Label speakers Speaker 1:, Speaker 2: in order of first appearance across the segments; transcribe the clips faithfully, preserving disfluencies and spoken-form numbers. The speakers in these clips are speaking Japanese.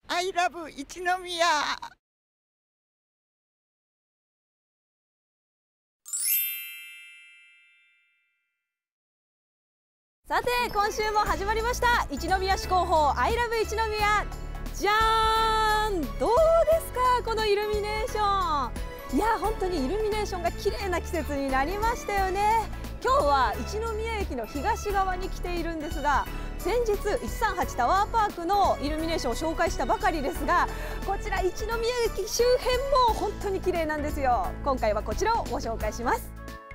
Speaker 1: アイラブ一宮。
Speaker 2: さて今週も始まりました一宮市広報アイラブ一宮。じゃーん、どうですかこのイルミネーション。いや本当にイルミネーションが綺麗な季節になりましたよね。今日は一宮駅の東側に来ているんですが、先日いちさんはちタワーパークのイルミネーションを紹介したばかりですが、こちら一宮駅周辺も本当に綺麗なんですよ。今回はこちらをご紹介します。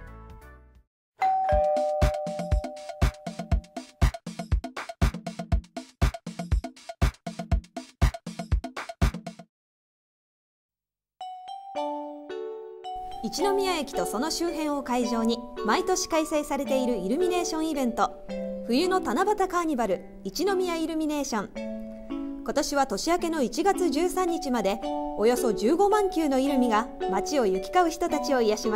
Speaker 2: 一宮駅とその周辺を会場に毎年開催されているイルミネーションイベント、冬の七夕カーニバル一宮イルミネーション。今年は年明けのいちがつじゅうさんにちまでおよそじゅうごまんきゅうのイルミが街を行き交う人たちを癒します。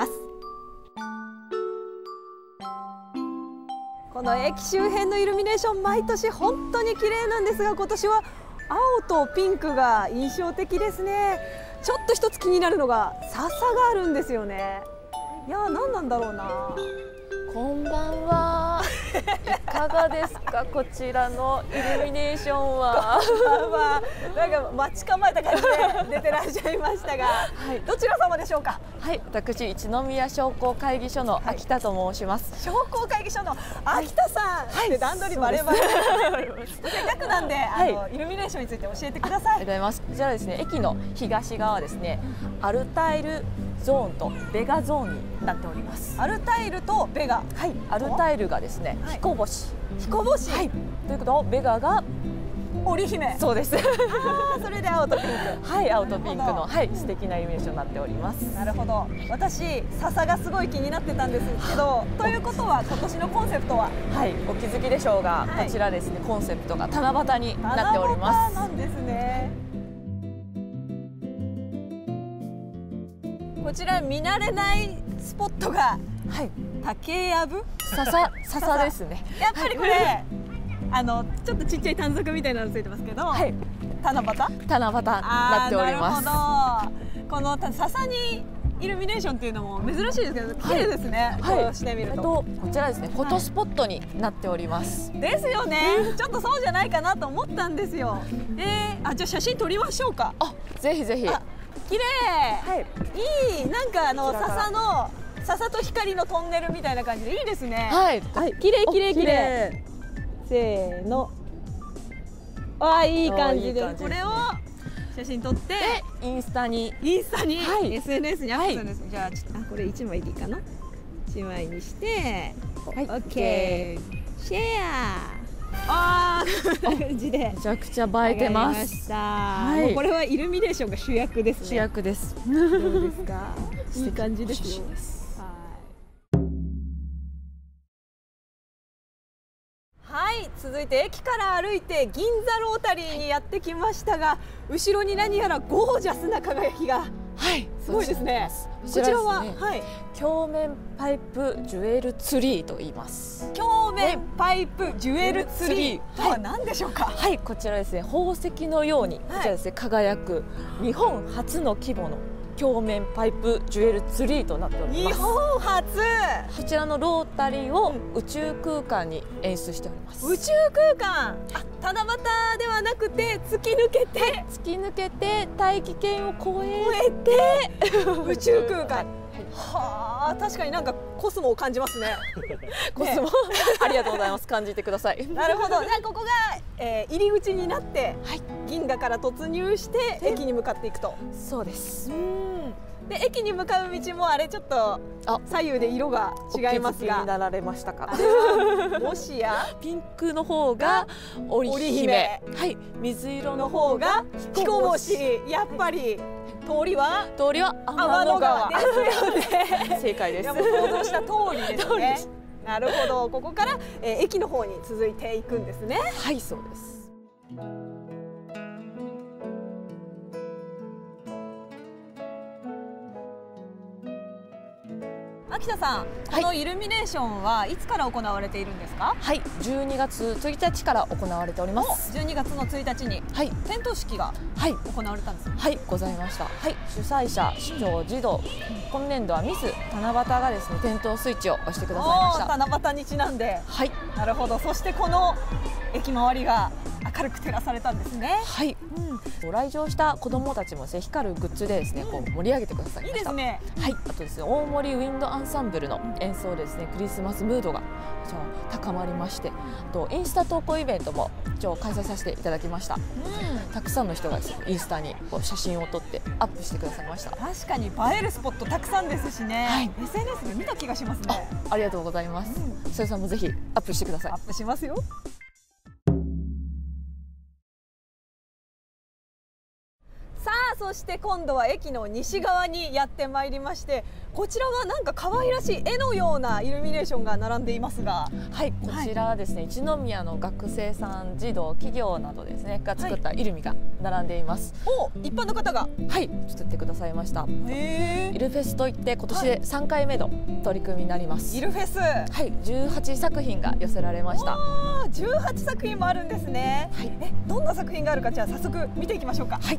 Speaker 2: この駅周辺のイルミネーション、毎年本当に綺麗なんですが、今年は青とピンクが印象的ですね。ちょっと一つ気になるのが笹があるんですよね。いやー、何なんだろうな。
Speaker 3: こんばんは。いかがですかこちらのイルミネーションは。
Speaker 2: こんばんは。なんか待ち構えた感じで出てらっしゃいましたが、はい、どちら様でしょうか。
Speaker 3: はい、私一宮商工会議所の秋田と申します。
Speaker 2: 商工会議所の秋田さん。はい、段取りバレバレ。せっかくなんで、あの、はい、イルミネーションについて教えてください。
Speaker 3: ありがとうございます。こちらですね、駅の東側ですね、アルタイルゾーンとベガゾーンになっております。
Speaker 2: アルタイルとベガ。
Speaker 3: はい、アルタイルがですね、はい、彦星。
Speaker 2: 彦星。
Speaker 3: はい。ということはベガが
Speaker 2: 織姫。
Speaker 3: そうです。あ
Speaker 2: あ、それで青とピンク。
Speaker 3: はい、青とピンクの、はい、素敵なイルミネーションになっております。
Speaker 2: なるほど。私笹がすごい気になってたんですけど、ということは今年のコンセプトは、
Speaker 3: はい、お気づきでしょうが、はい、こちらですね、コンセプトが七夕になっております。
Speaker 2: 七夕なんですね。こちら見慣れないスポットが、はい、竹やぶ
Speaker 3: 笹笹ですね。
Speaker 2: やっぱりこれ、はい、あのちょっとちっちゃい短冊みたいなのついてますけど、はい、七夕
Speaker 3: 七夕なっております。
Speaker 2: なるほど。この笹にイルミネーションっていうのも珍しいですけど、綺麗ですね。はい、こうしてみると、
Speaker 3: こちらですね、フォトスポットになっております。
Speaker 2: はい、ですよね。ちょっとそうじゃないかなと思ったんですよ。えー、あ、じゃあ写真撮りましょうか。
Speaker 3: あ、ぜひぜひ。
Speaker 2: 綺麗。はい。いい、なんかあの笹の笹と光のトンネルみたいな感じでいいですね。はい。はい、綺麗綺麗綺麗。せーの。あ、いい感じで、これを写真撮って
Speaker 3: インスタに
Speaker 2: インスタに、はい、エスエヌエス にアップするんです。はい、じゃあちょっと、あ、これ一枚でいいかな。一枚にして、はい、オッケー。シェア。あー、こんな感じで
Speaker 3: めちゃくちゃ映えてます。
Speaker 2: はい、もうこれはイルミネーションが主役ですね。
Speaker 3: 主役です。
Speaker 2: どうですか。いい感じですよ。はい、続いて駅から歩いて銀座ロータリーにやってきましたが、後ろに何やらゴージャスな輝きが、はい、すごいですね。こちらは、はい、
Speaker 3: 鏡面パイプジュエルツリーと言います。
Speaker 2: 鏡面パイプジュエルツリーとは何でしょうか。
Speaker 3: はい、はい、こちらですね、宝石のように、こちらですね、輝く日本初の規模の鏡面パイプジュエルツリーとなっております。
Speaker 2: 日本初。
Speaker 3: こちらのロータリーを宇宙空間に演出しております。
Speaker 2: 宇宙空間。あ、七夕ではなくて突き抜けて、
Speaker 3: 突き抜けて大気圏を越えて
Speaker 2: 宇宙空間。はあ、確かになんかコスモを感じますね。
Speaker 3: コスモ、ありがとうございます。感じてください。
Speaker 2: なるほど。じゃあここが、えー、入り口になって、はい、銀河から突入して駅に向かっていくと。
Speaker 3: そうです。うん。
Speaker 2: で駅に向かう道もあれちょっと左右で色が違いますが、
Speaker 3: になられましたか。
Speaker 2: もしや
Speaker 3: ピンクの方が織姫、はい、水色の方が
Speaker 2: 彦星。やっぱり通りは
Speaker 3: 通りは
Speaker 2: 天の川ですよね。
Speaker 3: 正解です。
Speaker 2: 想像した通りですね。なるほど。ここから、えー、駅の方に続いていくんですね。
Speaker 3: はい、そうです。
Speaker 2: 秋田さん、このイルミネーションはいつから行われているんですか？
Speaker 3: はい、じゅうにがつついたちから行われております。
Speaker 2: じゅうにがつのついたちに、はい、点灯式が
Speaker 3: はい
Speaker 2: 行われたんです。
Speaker 3: はい、ございました。はい、主催者、市長、児童、今年度はミス七夕がですね、点灯スイッチを押してくださいました。
Speaker 2: 七夕にちなんで、はい、なるほど。そしてこの駅周りが明るく照らされたんですね。
Speaker 3: はい、うん、来場した子どもたちもですね、光るグッズでですね、こう盛り上げてくださいました。
Speaker 2: いいですね。
Speaker 3: はい、あとですね、大森ウィンドアンサンブルの演奏でですね、クリスマスムードが高まりまして、あとインスタ投稿イベントも一応開催させていただきました。うん、たくさんの人がですね、インスタにこう写真を撮ってアップしてくださいました。
Speaker 2: 確かに映えるスポットたくさんですしね。はい、エスエヌエス で見た気がしますね。
Speaker 3: あ、ありがとうございます。うん、それさんもぜひアップしてください。
Speaker 2: アップしますよ。さあ、そして今度は駅の西側にやってまいりまして、こちらはなんか可愛らしい絵のようなイルミネーションが並んでいますが、はい、こちらはですね、はい、一宮の学生さん、児童、企業などですねが作ったイルミが並んでいます。 はい、お、一般の方が
Speaker 3: はい作ってくださいました。
Speaker 2: へー、
Speaker 3: イルフェスといって今年でさんかいめの取り組みになります。
Speaker 2: イルフェス、
Speaker 3: はい、じゅうはちさくひんが寄せられました。
Speaker 2: じゅうはちさくひんもあるんですね。はい、え、どんな作品があるか、じゃあ早速見ていきましょうか。はい。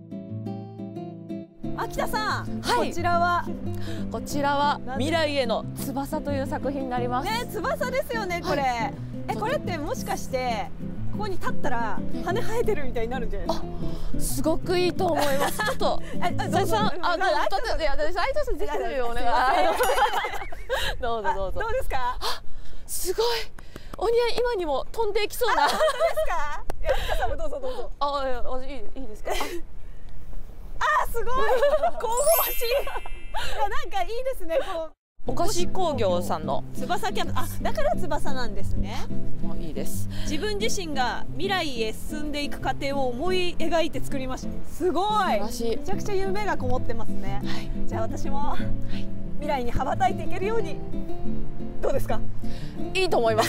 Speaker 2: 秋田さん、はい、こちらは
Speaker 3: こちらは未来への翼という作品になります。
Speaker 2: ね、翼ですよね、これ。はい、え、これってもしかしてここに立ったら羽生えてるみたいになるんじゃないですか？
Speaker 3: あ、すごくいいと思います。ちょっと、あ、ゾウさん、あ、どうぞ、いや、私、相藤さん、ぜひよ、お願い。どうぞ、どうぞ。
Speaker 2: どうですか？
Speaker 3: すごい。お似合い、今にも飛んでいきそうな。
Speaker 2: 本当ですか？秋田さんもどうぞ、どうぞ。
Speaker 3: あ、いい、いいですか？
Speaker 2: あ、すごい。神々しい。いや、なんかいいですね。こう。
Speaker 3: お菓子工業さんの
Speaker 2: 翼キャンプ、あ、だから翼なんですね。
Speaker 3: もういいです。
Speaker 2: 自分自身が未来へ進んでいく過程を思い描いて作りました。すごい。めちゃくちゃ夢がこもってますね。はい、じゃあ私も、はい、未来に羽ばたいていけるように。どうですか？
Speaker 3: いいと思います。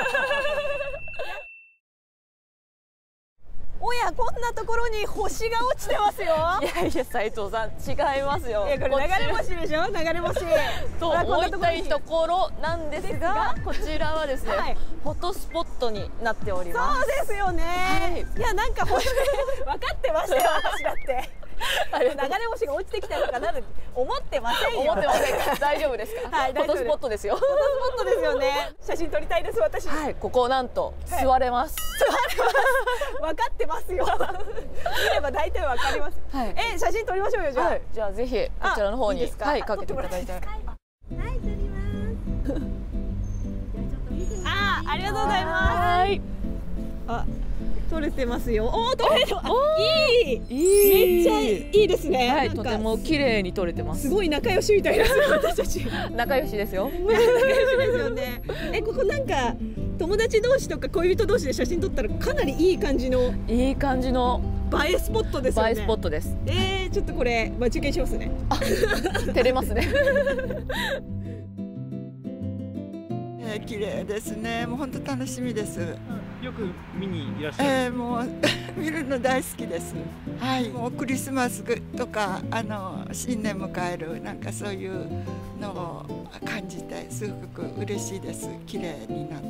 Speaker 2: おや、こんなところに星が落ちてますよ。
Speaker 3: いやいや、斉藤さん、違いますよ。
Speaker 2: いや、これ流れ星でしょ、流れ星。
Speaker 3: と思いたいところなんですが、こちらはですね、はい、フォトスポットになっております。
Speaker 2: そうですよね。はい、いや、なんか星分かってましたよ、私だって。流れ星が落ちてきたのかなと思ってませんよ。
Speaker 3: 思ってませんか。大丈夫ですか。はい、フォトスポットですよ。
Speaker 2: フォトスポットですよね。写真撮りたいです、私。
Speaker 3: はい、ここなんと座れます。
Speaker 2: 座れます。分かってますよ。見れば大体分かります。はい。え、写真撮りましょうよ、じゃあ。
Speaker 3: じゃあぜひこちらの方に、はい、かけていただいて。はい、撮
Speaker 2: ります。あ、ありがとうございます。はい。あ、撮れてますよ。おお、撮れてます。いい、めっちゃいいですね。
Speaker 3: はい、とても綺麗に撮れてます。
Speaker 2: すごい仲良しみたいな、私たち。
Speaker 3: 仲良しですよ。
Speaker 2: 仲良しですよね。え、ここなんか友達同士とか恋人同士で写真撮ったらかなりいい感じの
Speaker 3: いい感じの
Speaker 2: 映えスポットですよね。
Speaker 3: 映えスポットです。
Speaker 2: えー、ちょっとこれ待ち受けしますね。
Speaker 3: あ、照れますね。
Speaker 1: えー、綺麗ですね。もう本当楽しみです。
Speaker 4: よく見にいらっしゃる。
Speaker 1: えー、もう見るの大好きです。はい、もうクリスマスとかあの新年迎えるなんかそういうのを感じてすごく嬉しいです。綺麗になって。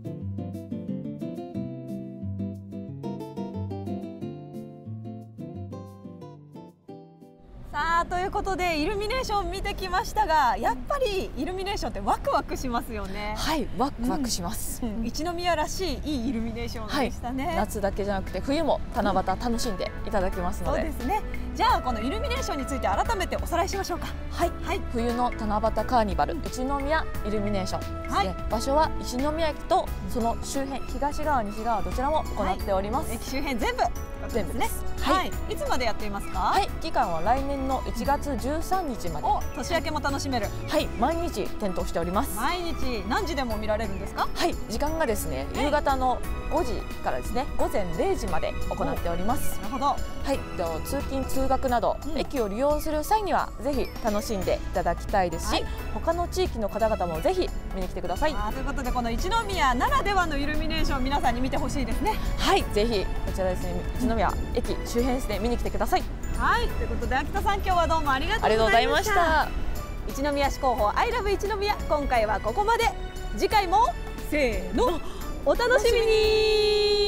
Speaker 2: さあ、ということでイルミネーション見てきましたが、やっぱりイルミネーションってワクワクしますよね。
Speaker 3: はい、ワクワクします。
Speaker 2: うんうん、一宮らしいいいイルミネーションでしたね。はい、
Speaker 3: 夏だけじゃなくて冬も七夕楽しんでいただけますので。
Speaker 2: そうですね。じゃあこのイルミネーションについて改めておさらいしましょうか。
Speaker 3: はい、はい、冬の七夕カーニバル一宮イルミネーションですね。はい、場所は一宮駅とその周辺、東側西側どちらも行っております。
Speaker 2: はい、駅周辺全部
Speaker 3: 全部です。
Speaker 2: はい、いつまでやっていますか？
Speaker 3: はい、期間は来年のいちがつじゅうさんにちまで。
Speaker 2: お、年明けも楽しめる。
Speaker 3: はい、毎日点灯しております。
Speaker 2: 毎日何時でも見られるんですか？
Speaker 3: はい、時間がですね、夕方のごじからですね、ごぜんれいじまで行っております。
Speaker 2: なるほど。
Speaker 3: はい、では通勤通学など、うん、駅を利用する際にはぜひ楽しんでいただきたいですし、はい、他の地域の方々もぜひ見に来てください。
Speaker 2: あ、ということでこの一宮ならではのイルミネーション皆さんに見てほしいですね。
Speaker 3: はい、ぜひこちらですね、一宮駅周辺ですね、見に来てください。
Speaker 2: はい、ということで秋田さん、今日はどうもありがとうございました。
Speaker 3: ありがとうございました。
Speaker 2: 一宮市広報アイラブ一宮、今回はここまで。次回もせーのお楽しみに。